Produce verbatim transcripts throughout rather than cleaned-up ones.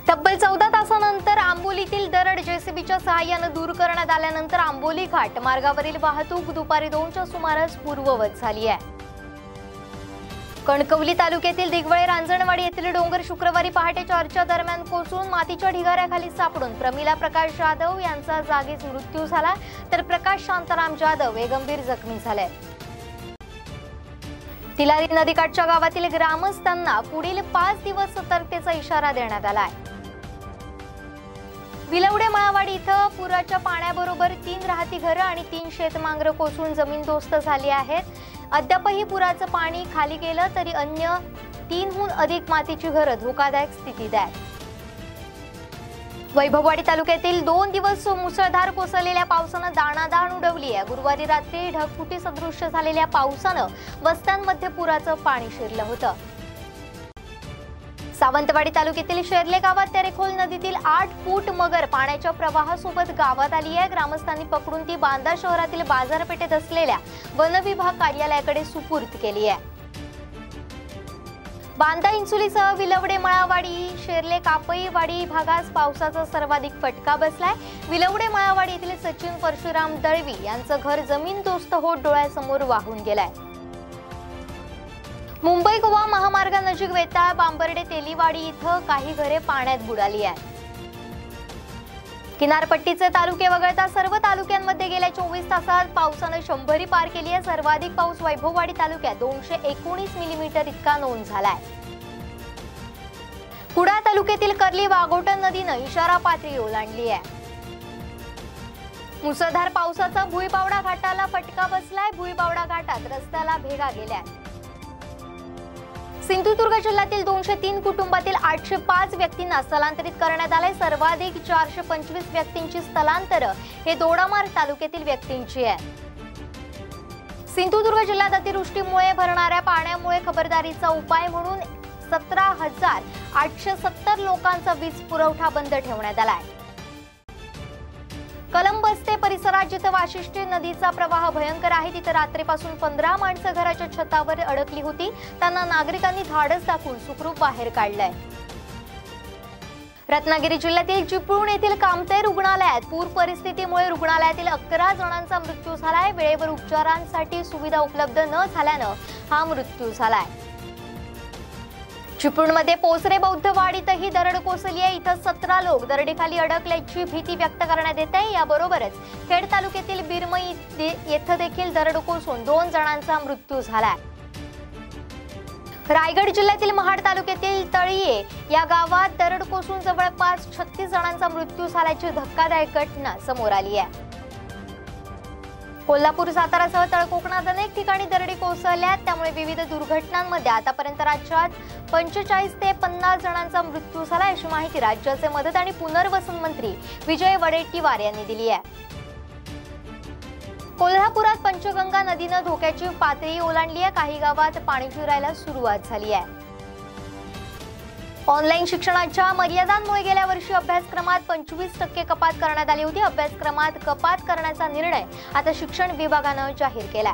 तब्बल चौदा तासानंतर आंबोलीतील दरड जेसीबीच्या सहाय्याने दूर करण्यात आल्यानंतर आंबोली घाट मार्गावरील वाहतूक दुपारी दोनच्या सुमारास पूर्ववत झाली आहे। कणकवली तालुक्यातील दिगवळे रांजणवाडी येथील डोंगर शुक्रवारी पहाटे चारच्या दरम्यान कोसळून मातीच्या ढिगाऱ्याखाली सापडून प्रमिला प्रकाश जाधव यांचा जागीच मृत्यू झाला, तर प्रकाश शांताराम जाधव हे गंभीर जखमी झाले। तिलारी नदीकाठच्या गावातील ग्रामस्थांना पुढील पाच दिवस सतर्कतेचा इशारा देण्यात आला आहे। विलवडे मळावाडी इथं पुराच्या पाण्याबरोबर तीन राहती घरं आणि तीन शेतमांगरं कोसळून जमीनदोस्त झाली आहेत। अद्यापही पुराचं पाणी खाली गेलं तरी अन्य तीनहून अधिक मातीची घरं धोकादायक स्थितीत आहेत। वैभववाडी तालुक्यातील दोन दिवस मुसळधार कोसळलेल्या पावसानं दाणादाण उडवली आहे। गुरुवारी रात्री ढगफुटी सदृश्य झालेल्या पावसानं वस्त्यांमध्ये पुराचं पाणी शिरलं होतं। सावंतवाडी तालुक्यातील शेरले गावात तेरेखोल नदीतील आठ फूट मगर पाण्याच्या प्रवाहासोबत गावात आली आहे। ग्रामस्थांनी पकडून ती बांदा शहरातील बाजारपेठेत असलेल्या वन विभाग कार्यालयाकडे सुपूर्द केली आहे। बांदा इंसुलीसह विलवडे मळावाडी शेरले कापईवाडी भागास पावसाचा सर्वाधिक फटका बसलाय। विलवडे मळावाडी येथील सचिन परशुराम दळवी यांचं घर जमीनदोस्त होत डोळ्यासमोर वाहून गेलंय। मुंबई गोवा महामार्गानजीक वेताळ बांबर्डे तेलीवाडी इथं काही घरे पाण्यात बुडाली आहेत। किनारपट्टीचे तालुके वगळता सर्व तालुक्यांमध्ये गेल्या चोवीस तासात पावसानं शंभरी पार केली आहे। सर्वाधिक पाऊस वैभववाडी तालुक्यात दोनशे एकोणीस मिलीमीटर इतका नोंद झालाय। कुडाळ तालुक्यातील कर्ली वाघोटन नदीनं इशारा पातळी ओलांडली आहे। मुसळधार पावसाचा भुईबावडा घाटाला फटका बसलाय। भुईबावडा घाटात रस्त्याला भेगा गेल्या। सिंधुदुर्ग जिल्ह्यातील दोनशे तीन कुटुंबातील आठशे पाच व्यक्तींना स्थलांतरित करण्यात आले। सर्वाधिक चारशे पंचवीस व्यक्तींची स्थलांतर हे दोडामार्ग तालुक्यातील व्यक्तींची आहे। सिंधुदुर्ग जिल्ह्यात अतिवृष्टीमुळे भरणाऱ्या पाण्यामुळे खबरदारीचा उपाय म्हणून सतरा हजार आठशे सत्तर लोकांचा वीज पुरवठा बंद ठेवण्यात आलाय। कलंबस्ते परिसरात जिथे वाशिष्ठी नदीचा प्रवाह भयंकर आहे तिथे रात्रीपासून पंधरा माणसं घराच्या छतावर अडकली होती। त्यांना नागरिकांनी धाडस दाखवून सुखरूप बाहेर काढलंय। रत्नागिरी जिल्ह्यातील चिपळूण येथील कामते रुग्णालयात पूर परिस्थितीमुळे रुग्णालयातील अकरा जणांचा मृत्यू झालाय। वेळेवर उपचारांसाठी सुविधा उपलब्ध न झाल्यानं हा मृत्यू झालाय। चिपळूणमध्ये पोसरे बौद्धवाडीतही दरड कोसळली आहे। इथं सतरा लोक दरडीखाली अडकल्याची भीती व्यक्त करण्यात येत आहे। याबरोबरच खेड तालुक्यातील बिरमई येथे देखील दरड कोसळून दोन जणांचा मृत्यू झालाय। रायगड जिल्ह्यातील महाड तालुक्यातील तळीये या गावात दरड कोसळून जवळपास छत्तीस जणांचा मृत्यू झाल्याची धक्कादायक घटना समोर आली आहे। कोल्हापूर सातारासह तळकोकणात अनेक ठिकाणी दरडी कोसळल्या, त्यामुळे विविध दुर्घटनांमध्ये आतापर्यंत राज्यात पंचेचाळीस ते पन्नास जणांचा मृत्यू झाला, अशी माहिती राज्याचे मदत आणि पुनर्वसन मंत्री विजय वडेट्टीवार यांनी दिली आहे। कोल्हापुरात पंचगंगा नदीनं धोक्याची पातळी ओलांडली आहे। काही गावात पाणी शिरायला सुरुवात झाली आहे। ऑनलाईन शिक्षणाच्या मर्यादांमुळे गेल्या वर्षी अभ्यासक्रमात पंचवीस टक्के कपात करण्यात आली होती। अभ्यासक्रमात कपात करण्याचा निर्णय आता शिक्षण विभागानं जाहीर केलाय।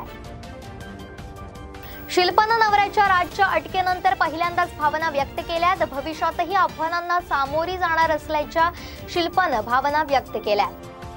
शिल्पानं नवऱ्याच्या राज्य अटकेनंतर पहिल्यांदाच भावना व्यक्त केल्या। भविष्यातही आव्हानांना सामोरी जाणार असल्याच्या शिल्पानं भावना व्यक्त केल्या।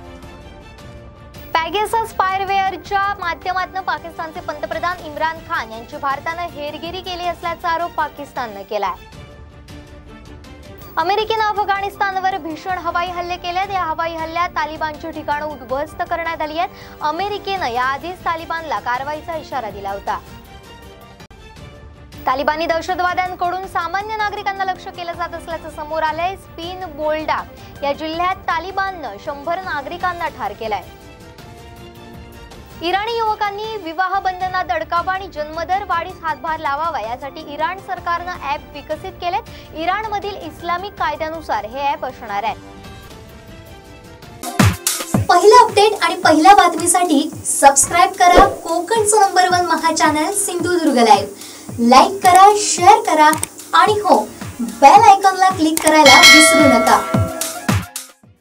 पॅगेसस स्पायवेअरच्या माध्यमातून पाकिस्तानचे पंतप्रधान इम्रान खान यांची भारतानं हेरगिरी केली असल्याचा आरोप पाकिस्ताननं केलाय। अमेरिकेनं अफगाणिस्तानवर भीषण हवाई हल्ले केलेत। या हवाई हल्ल्यात तालिबानची ठिकाणं उद्ध्वस्त करण्यात आली आहेत। अमेरिकेनं याआधीच तालिबानला कारवाईचा इशारा दिला होता। तालिबानी दहशतवाद्यांकडून सामान्य नागरिकांना लक्ष्य केलं जात असल्याचं समोर आलंय। स्पिन बोल्डा या जिल्ह्यात तालिबाननं शंभर नागरिकांना ठार केलंय। इराणी युवकांनी विवाह बंधनात अडकावा आणि जन्मदर वाढीस हातभार लावावा यासाठी इराण सरकारनं ॲप विकसित केलेत। इराणमधील इस्लामिक कायद्यानुसार हे ॲप असणार आहे। पहिला अपडेट आणि पहिल्या बातमीसाठी सबस्क्राइब करा कोकणचं नंबर वन महा चॅनल सिंधुदुर्ग लाईव्ह। लाईक करा, शेअर करा आणि हो, बेल आयकॉनला क्लिक करायला विसरू नका।